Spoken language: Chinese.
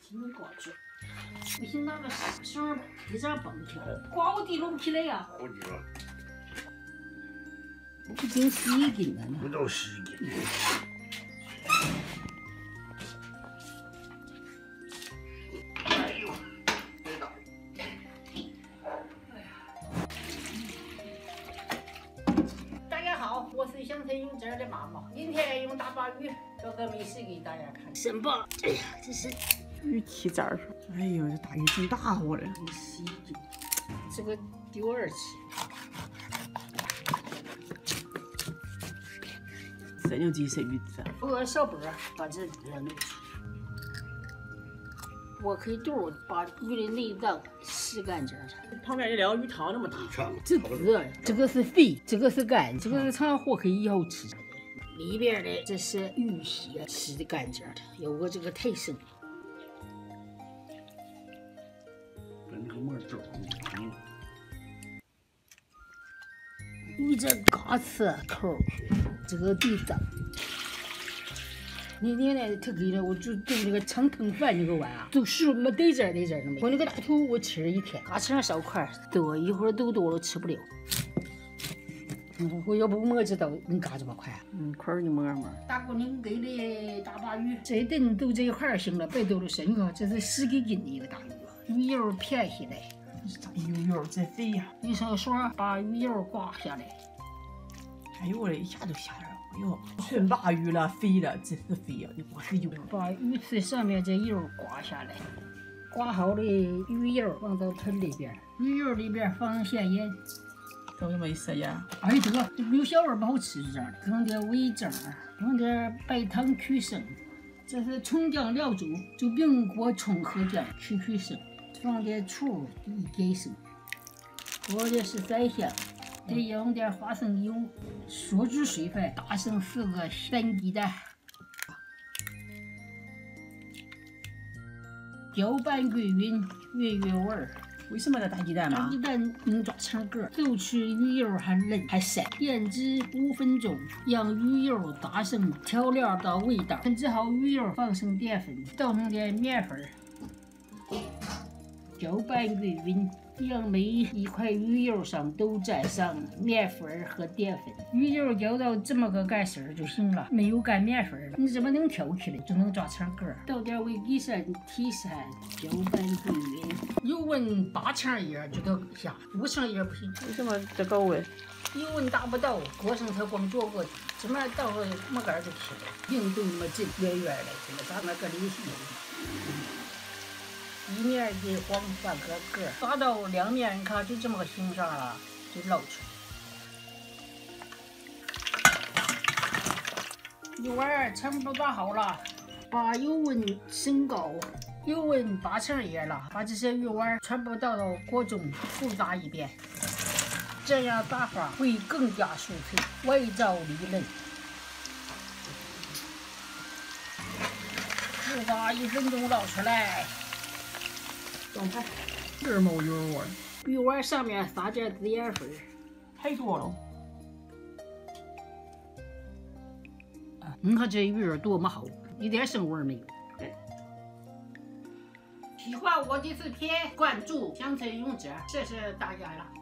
真搞笑！不行，那个绳一直绷起来，挂我地拢不起来呀。 好几个。 不仅洗筋了呢。 不叫洗筋。哎呦，别打！ 大家好，我是乡村用这儿的妈妈，今天用大把鱼做个美食给大家看。生棒，哎呀，这是鱼蹄子儿。哎呦，这大鱼真大活了。 洗筋，这个丢儿吃。 这牛几色鱼子？ 我小把把这鱼弄出，我可以肚把鱼的内脏洗干净了。 旁边一料鱼汤那么大， 这这个是肺，这个是肝，这个是肠火可以以后吃。里边的这是鱼血，洗干净的，有个这个太生。 把那个沫走。 鱼这嘎刺口去。 这个地脏，那天呢，他给了我就炖那个长藤饭那个碗啊，都是没得劲的没。我那个大头我吃了一天，嘎吃上烧块多，一会儿都多了吃不了。我要不我知道你嘎这么快啊？ 块儿你摸摸。 大姑娘给的大把鱼，这一顿都这一块行了，别多了深个，这是10几斤的一个大鱼，鱼油撇下来。 鱼油真肥呀！ 你上水把鱼油刮下来。 哎呦我的，一下就下来了！哎呦，纯鲅鱼了，肥了，真是肥呀！你刮是油。 把鱼刺上面这油刮下来，刮好的鱼油放到盆里边，鱼油里边放咸盐， 搞什么意思呀？ 哎，这个没有小味不好吃是这样的，放点味精，放点白糖去生，这是葱姜料酒，就苹果、葱和姜去生，放点醋一点生，或者是再香。 再用点花生油，锁住水分，打上4个散鸡蛋，搅拌均匀，原味儿。 为什么要打鸡蛋嘛？ 打鸡蛋能抓成个，走出鱼油还嫩还散。腌制5分钟，让鱼油打上调料的味道。腌制好鱼油，放上淀粉，倒上点面粉，搅拌均匀。 让每一块鱼油上都沾上面粉和淀粉，鱼油搅到这么个干丝就行了，没有干面粉了，你怎么能挑起来就能抓成个？倒点味极酸、提酸，搅拌均匀。油温8成叶就得下，5成叶不行。 为什么这高温？ 油温达不到，锅上它光着个底，这么到了木杆就起来，硬都那么紧，圆圆的，这个咱们搁里洗。 一面的黄翻个个，炸到2面，你看就这么个形状了，就捞出来。鱼丸差不多炸好了，把油温升高，油温8成叶了，把这些鱼丸全部倒到锅中复炸一遍，这样炸法会更加酥脆，外焦里嫩。复炸1分钟，捞出来。 装盘，这儿没有鱼丸。 鱼丸上面撒点孜然粉， 太多了。 你看这鱼儿多么好，一点生味没有。喜欢我的视频，关注乡村永志，谢谢大家了。